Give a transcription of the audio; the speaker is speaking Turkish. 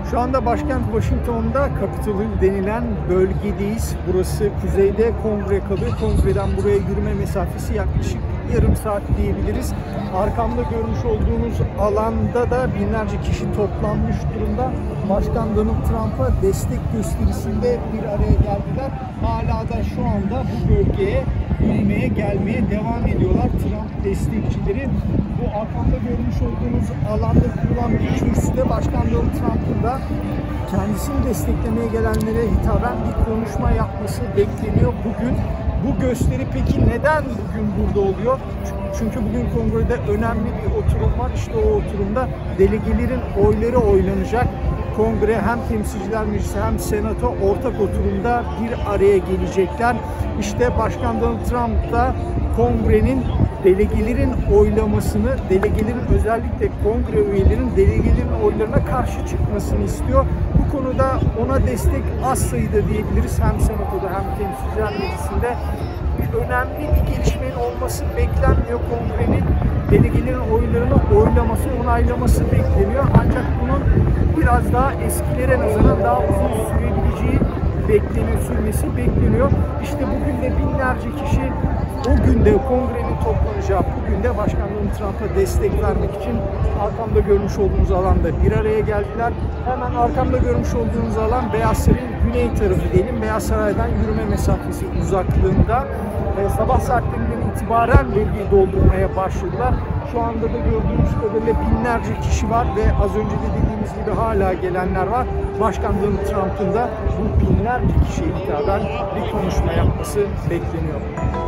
Şu anda başkent Washington'da Capitol Hill denilen bölgedeyiz. Burası kuzeyde, kongre kalıyor. Kongreden buraya yürüme mesafesi yaklaşık yarım saat diyebiliriz. Arkamda görmüş olduğunuz alanda da binlerce kişi toplanmış durumda. Başkan Donald Trump'a destek gösterisinde bir araya geldiler. Hala da şu anda bu bölgeye yürümeye, gelmeye devam ediyorlar Trump destekçileri. Bu arkamda görmüş olduğunuz alanda kurulan bir kürsüde Başkan Donald Trump'ın da kendisini desteklemeye gelenlere hitaben bir konuşma yapması bekleniyor bugün. Bu gösteri peki neden bugün burada oluyor? Çünkü bugün kongrede önemli bir oturum var. İşte o oturumda delegelerin oyları oylanacak. Kongre hem Temsilciler Meclisi hem Senato ortak oturumda bir araya gelecekler. İşte Başkan Donald Trump da kongrenin delegelerin oylamasını, delegelerin özellikle kongre üyelerinin delegelerin oylarına karşı çıkmasını istiyor. Bu konuda ona destek az sayıda diyebiliriz. Hem Senato'da hem Temsilciler Meclisi'nde önemli bir gelişmenin olması beklenmiyor. Kongrenin delegelerin oylarını oylaması, onaylaması bekleniyor. Ancak bunun biraz daha eskilere nazaran daha uzun sürebileceği sürmesi bekleniyor. İşte bugün de binlerce kişi o günde kongrenin toplanacağı bugün de Başkan Donald Trump'a destek vermek için arkamda görmüş olduğunuz alanda bir araya geldiler. Hemen arkamda görmüş olduğunuz alan Beyaz Saray'ın güney tarafı diyelim. Beyaz Saray'dan yürüme mesafesi uzaklığında. Sabah saatlerinden itibaren bölgeyi doldurmaya başladılar. Şu anda da gördüğünüz kadarıyla binlerce kişi var ve az önce de dediğimiz gibi hala gelenler var. Başkan Donald Trump'ın da bu binlerce kişiye hitaben bir konuşma yapması bekleniyor.